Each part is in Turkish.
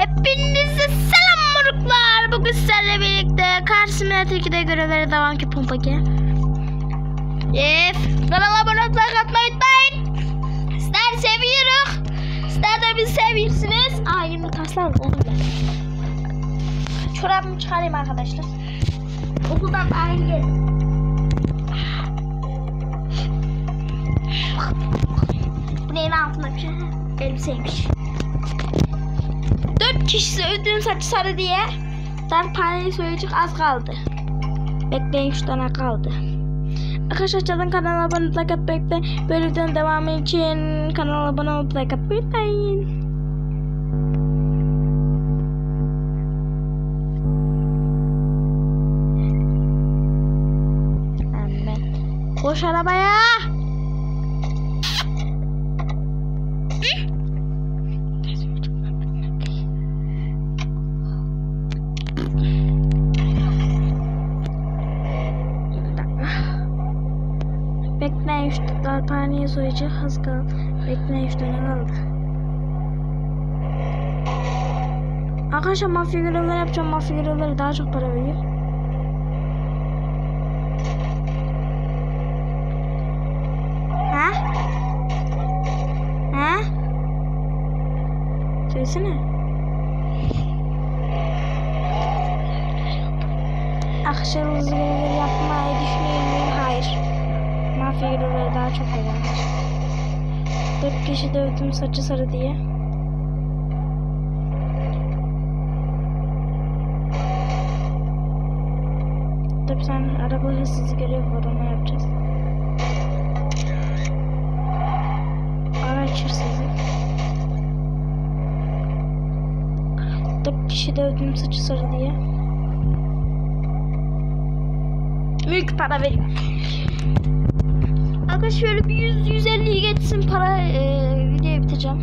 Hepinize selam moruklar. Bugün sizlerle birlikte Car Simulator 2'de görevlere devam ki pompaki. Kanala abone olmayı unutmayın. Sizler seviyoruz. Sizler de bizi seviyorsunuz. Yeni taslar oldu. Çorabımı çıkarayım arkadaşlar. Okuldan daha iyi geldim. Bu neyin altında bir şey? Elbiseymiş. 4 kişi ödüm saçı sarı diye. Darphaneyi söyleyecek az kaldı. Bekleyin şu tane kaldı. Arkadaşlar aşağıdan kanala abone olup like atmayı unutmayın. Böyle videonun devamı için kanala abone olup like atmayı unutmayın. Hemen koş arabaya. Bekleyin şu darphaneyi soyacak az kaldı. Bekleyin şu tane kaldı. Arkadaşlar mafya görevleri yapacağım. Mafya görevleri daha çok para veriyor. Ha? Ha? Söylesene. Arkadaşlar hızlı görevleri yapmayı düşünüyor muyum? Hayır. Mafya görevleri daha çok önemli. 4 kişi dövdüm saçı sarı diye. Tabii sen araba hırsızı görevi var, onu yapacağız. Araç hırsızı. 4 kişi dövdüm saçı sarı diye. Büyük para veriyor. Arkadaşlar şöyle bir 100-150'yi geçsin para videoyu bitireceğim.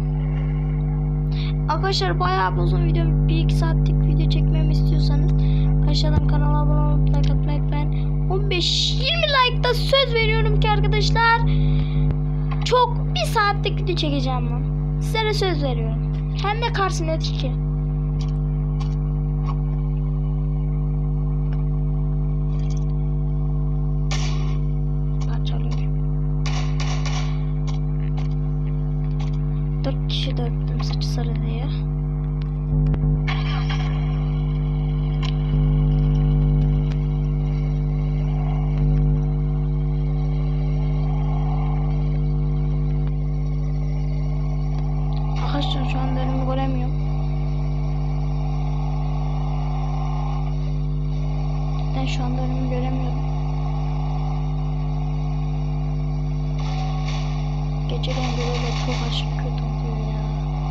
Arkadaşlar bayağı uzun video, 1-2 saatlik video çekmemi istiyorsanız aşağıdan kanala abone olup like atmayı unutmayın. 15-20 like'da söz veriyorum ki arkadaşlar çok 1 saatlik video çekeceğim ben. Sizlere söz veriyorum. Hem de Car Simulator 2. Kişi döktüm saçı sarı diye. Arkadaşlar şu anda önümü göremiyorum. Ben şu anda önümü göremiyorum. Geceden böyle çok aşırı kötü oluyor ya.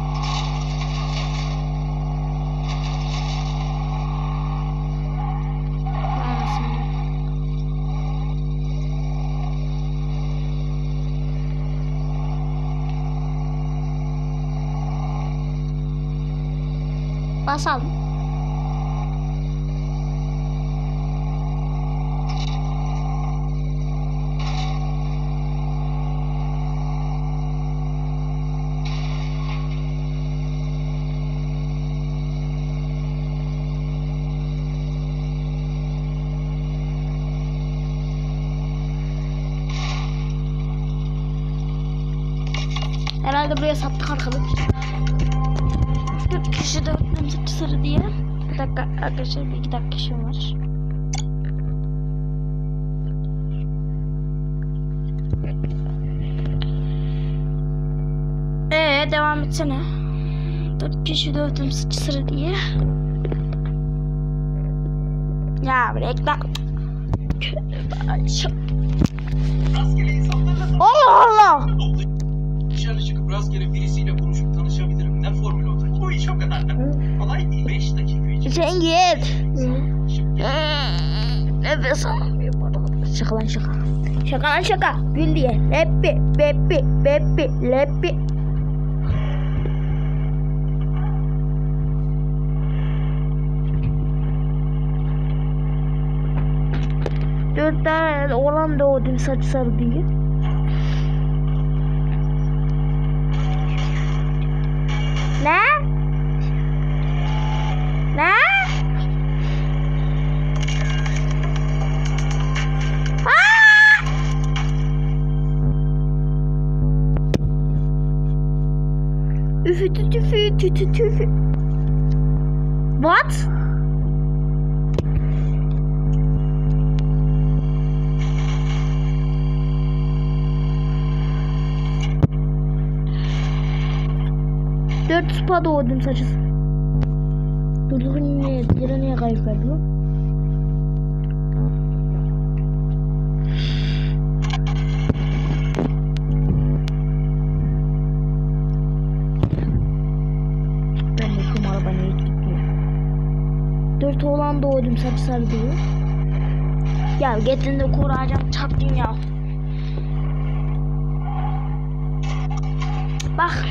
Basalım. Herhalde buraya sattık arkadaşlar. 4 kişi de öptüm saçı sarı diye. Bir dakika arkadaşlar, 1-2 dakika işim var. Devam etsene. 4 kişi de öptüm saçı sarı diye. Ya reklam. Allah Allah. Dışarı çıkıp rastgele birisiyle konuşup tanışabilirim. Ne formülü olacak? Bu iş o kadar da kolay değil. 5 dakika için. Sen git. Nefes alamıyorum arada. Şaka lan şaka. Şaka lan şaka. Gül diye. Leppi, beppi, beppi, leppi. Dört tane oğlan doğdu saç sarı diye. Ne? What? Dört spa doğdum saçız. Durduk niye? Lira niye kayıp verdi bu? Ben bakıyorum araba niye gitmiyor. 4 oğlan doğdum saçı sarı diyor. Ya getirin de koruyacağım çarptın ya. Bak.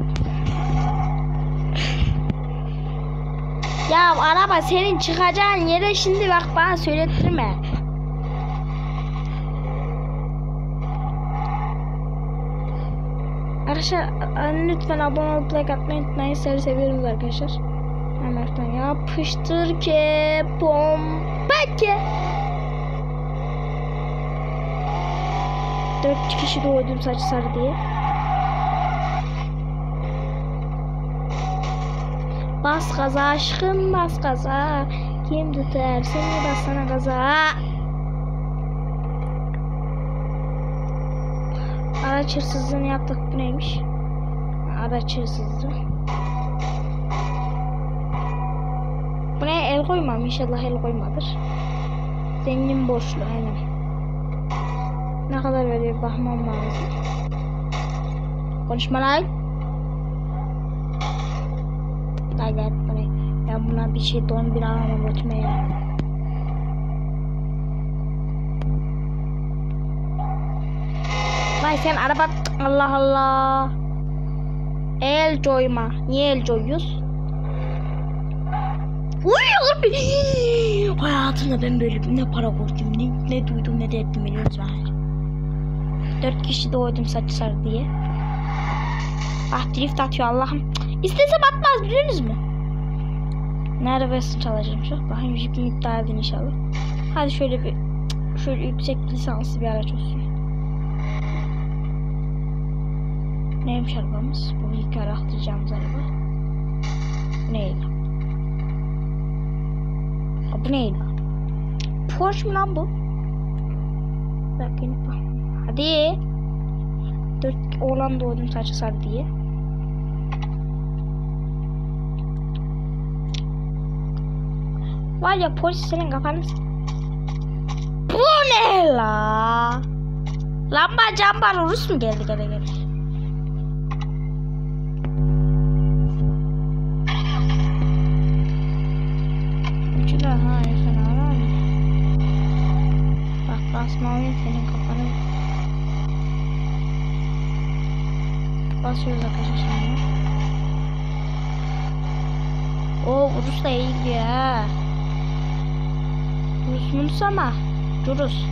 Ya araba senin çıkacağın yere şimdi bak bana söylettirme. Arkadaşlar lütfen abone olup like atmayı unutmayın. Sizleri seviyoruz arkadaşlar. Hemen yapıştır ki bomba ki. 4 kişi doğdum saç sarı diye. Bas gaza aşkım bas gaza. Kim tutar seni bassana gaza. Araç hırsızlığını yaptık. Bu neymiş? Araç hırsızlığı. Bu ne? El koymam. İnşallah el koymadır. Zengin borçlu aynen. Ne kadar veriyor bakmam lazım. Konuşma lan. Gel buraya. Ben buna bir şey don bir alamam ötmeye. Vay sen araba Allah Allah. El coyma. Niye el coyuyoruz? Uy abi. Hayatımda ben böyle ne para korktum ne duydum ne de ettim biliyorsunuz ben. 4 kişi doğdum saç sarı diye. Ah drift atıyor Allah'ım. İstesem atmaz biliyor musunuz? Ne arabasını çalacağım şu. Bakayım jipimi iptal edin inşallah. Hadi şöyle yüksek lisanslı bir araç olsun. Neymiş arabamız? Bu ilk arattıracağımız araba. Bu neydi? Bu neydi? Porsche mi lan bu? Bakın. Hadi. 4 oğlan doğdum saçı sarı diye. Var ya polis senin kafanı. Bu ne la? Lamba cambar Rus mu geldi gele. Üçü de ha sen ara abi. Bak basmalıyım senin kafanı. Basıyoruz arkadaşlar şimdi. Oo Rus da iyi gidiyor ha. Rus ama Rus.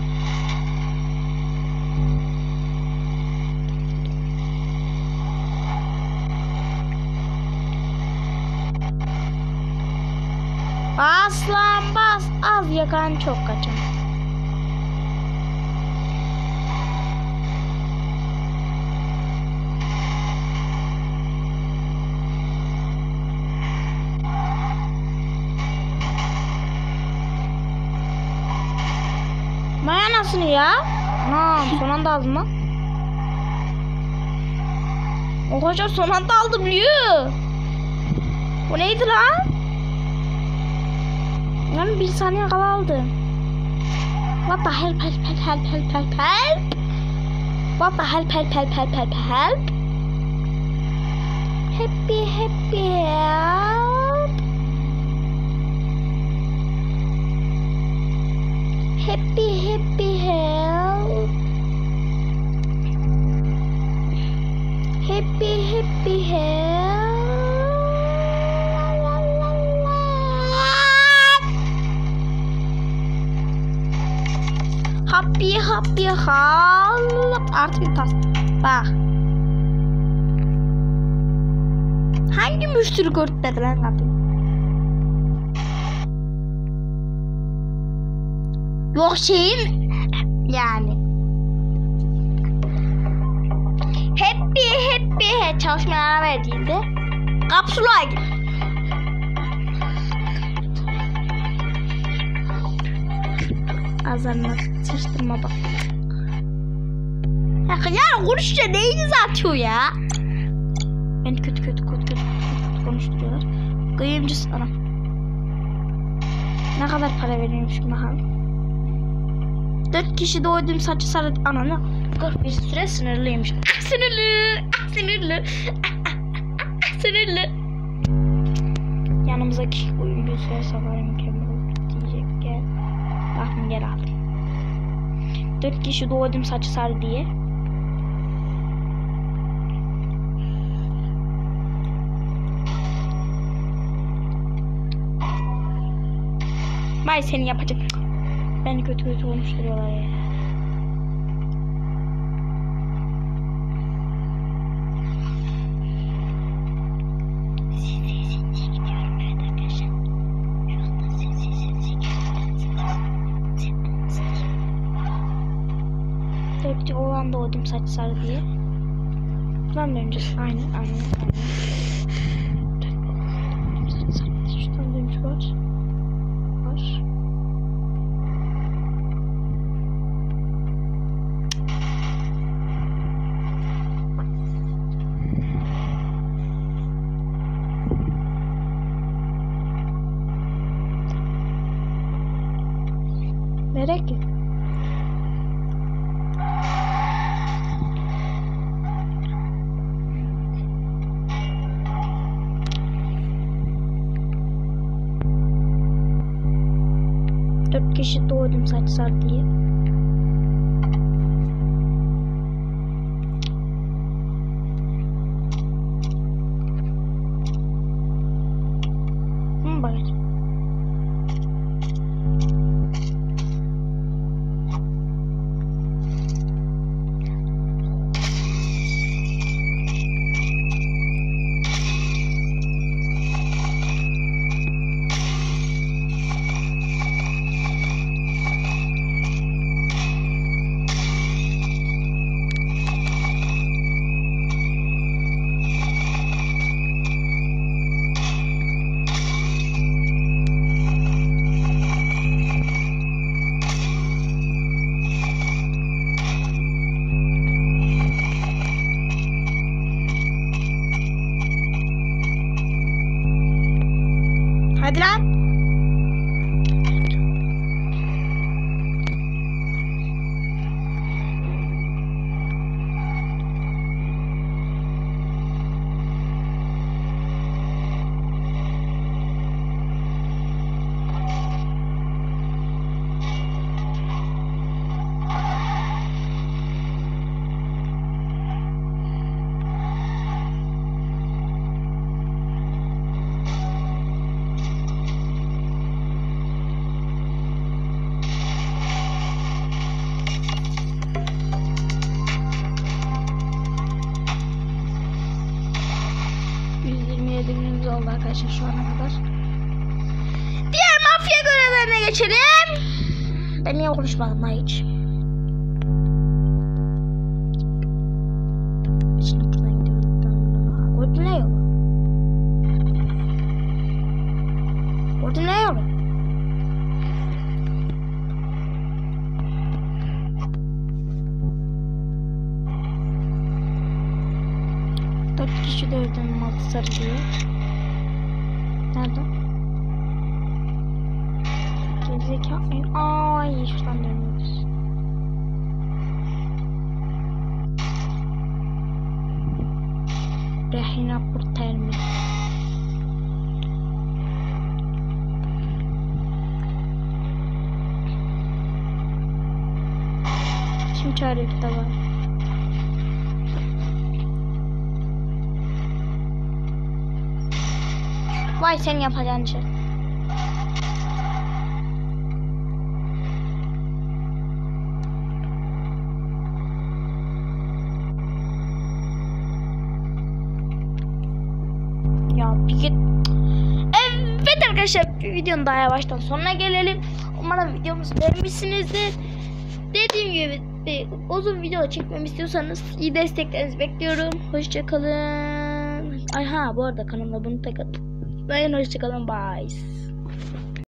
Bas lan bas. Az yakan çok kaçan. Mayanasını ya. Anam son anda aldım lan. O kadar son anda aldım biliyor. Bu neydi lan? Yani bir saniye kala aldım. What the help. What the help. Happy help. Happy help. Happy help. Happy help. Artık bir tas. Bak. Hangi müşteri görüntüledi lan kapıyı? Yok şeyin yani. Happy çalışmalara verdiğinde Kapsula gir. Ağzına sıçtırma bak. Ya konuşunca neyinizi atıyor ya? Ben kötü konuşturuyorlar. Kıyımcı sana. Ne kadar para veriyormuş bakalım. 4 kişi doydum saçı sarı ananı. 41 süre sınırlıymış. Sınırlı. Sınırlı. Yanımızdaki oyuncu süre safarı mükemmel olur diyecek. Gel. Bakın gel aldım. 4 kişi doydum saçı sarı diye. Vay seni yapacak. Beni kötü konuşturuyorlar ya. Dörtçü olan doğdum saç sarı diye. Buradan döneceğiz. Aynen. Şuradan dönüş var. Nereye ki? Dört kişi doğdum saç sarı diye. Bakacağım. Hadi lan. Günümüz oldu arkadaşlar şu ana kadar. Diğer mafya görevlerine geçelim. Ben niye konuşmadım hiç? Şimdi buradan gidiyorum. Orada ne yolu? Orada ne yolu? Dört kişi dövdüm altı sarı diye. Nerede? Gerizekalı. Ay şuradan dönüyoruz. Rehina Portermi. Şimdi çağırıyor da var. Vay sen yapacağın şey. Ya bir git. Evet arkadaşlar bir videonun daha yavaştan sonuna gelelim. Umarım videomuzu beğenmişsinizdir. Dediğim gibi bir uzun video çekmemi istiyorsanız iyi desteklerinizi bekliyorum. Hoşça kalın. Ay ha bu arada kanalıma bunu tek atın. Hoşçakalın. Bye.